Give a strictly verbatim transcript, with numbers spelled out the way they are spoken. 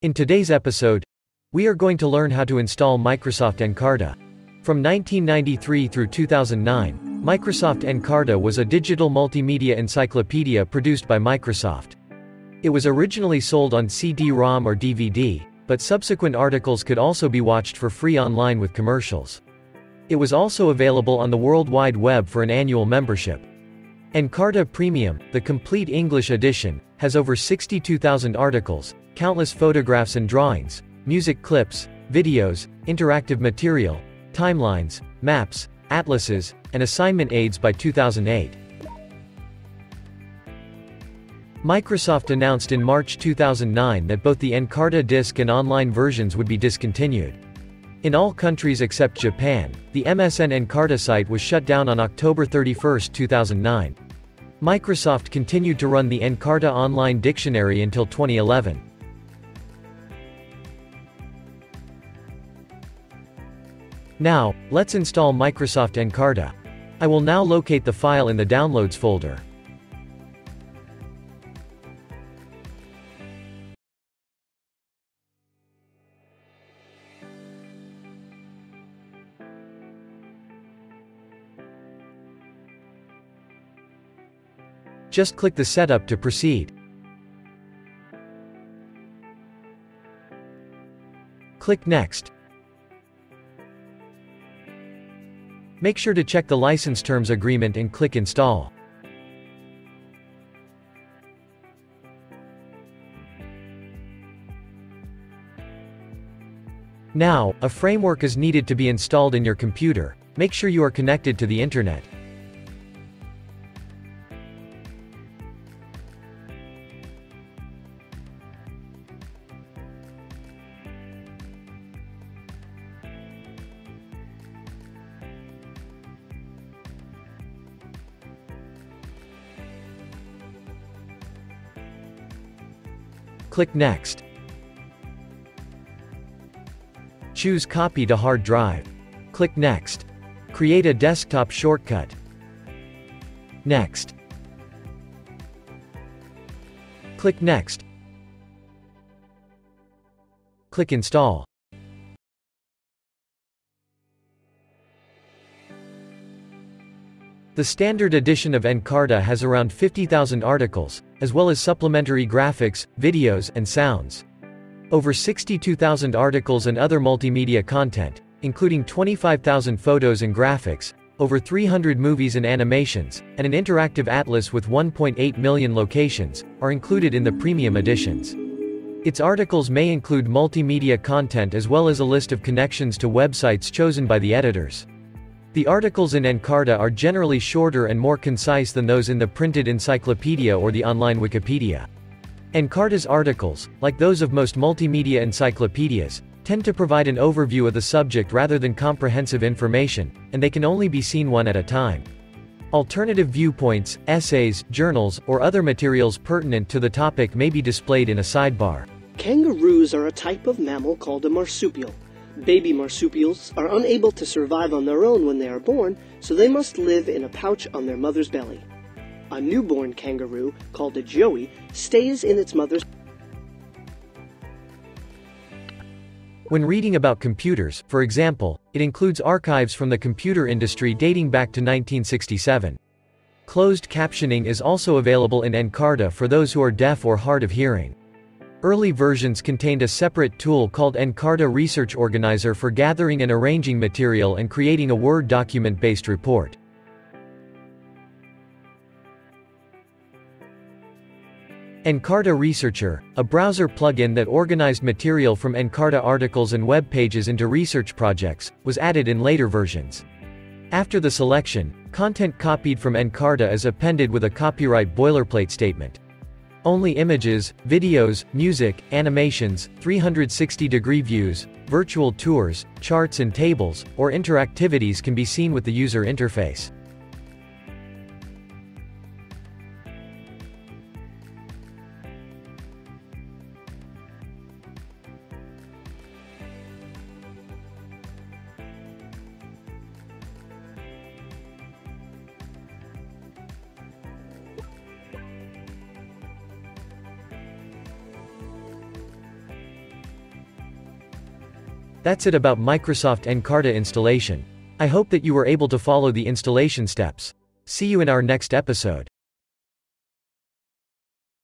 In today's episode, we are going to learn how to install Microsoft Encarta. From nineteen ninety-three through two thousand nine, Microsoft Encarta was a digital multimedia encyclopedia produced by Microsoft. It was originally sold on C D ROM or D V D, but subsequent articles could also be watched for free online with commercials. It was also available on the World Wide Web for an annual membership. Encarta Premium, the complete English edition, has over sixty-two thousand articles, countless photographs and drawings, music clips, videos, interactive material, timelines, maps, atlases, and assignment aids by two thousand eight. Microsoft announced in March two thousand nine that both the Encarta disk and online versions would be discontinued. In all countries except Japan, the M S N Encarta site was shut down on October thirty-first two thousand nine. Microsoft continued to run the Encarta Online Dictionary until twenty eleven. Now, let's install Microsoft Encarta. I will now locate the file in the Downloads folder. Just click the Setup to proceed. Click Next. Make sure to check the license terms agreement and click Install. Now, a framework is needed to be installed in your computer. Make sure you are connected to the internet. Click Next. Choose Copy to Hard Drive. Click Next. Create a desktop shortcut. Next. Click Next. Click Install. The standard edition of Encarta has around fifty thousand articles, as well as supplementary graphics, videos, and sounds. Over sixty-two thousand articles and other multimedia content, including twenty-five thousand photos and graphics, over three hundred movies and animations, and an interactive atlas with one point eight million locations, are included in the premium editions. Its articles may include multimedia content as well as a list of connections to websites chosen by the editors. The articles in Encarta are generally shorter and more concise than those in the printed encyclopedia or the online Wikipedia. Encarta's articles, like those of most multimedia encyclopedias, tend to provide an overview of the subject rather than comprehensive information, and they can only be seen one at a time. Alternative viewpoints, essays, journals, or other materials pertinent to the topic may be displayed in a sidebar. Kangaroos are a type of mammal called a marsupial. Baby marsupials are unable to survive on their own when they are born, so they must live in a pouch on their mother's belly. A newborn kangaroo, called a joey, stays in its mother's. When reading about computers, for example, it includes archives from the computer industry dating back to nineteen sixty-seven. Closed captioning is also available in Encarta for those who are deaf or hard of hearing. Early versions contained a separate tool called Encarta Research Organizer for gathering and arranging material and creating a Word document-based report. Encarta Researcher, a browser plugin that organized material from Encarta articles and web pages into research projects, was added in later versions. After the selection, content copied from Encarta is appended with a copyright boilerplate statement. Only images, videos, music, animations, three hundred sixty degree views, virtual tours, charts and tables, or interactivities can be seen with the user interface. That's it about Microsoft Encarta installation. I hope that you were able to follow the installation steps. See you in our next episode.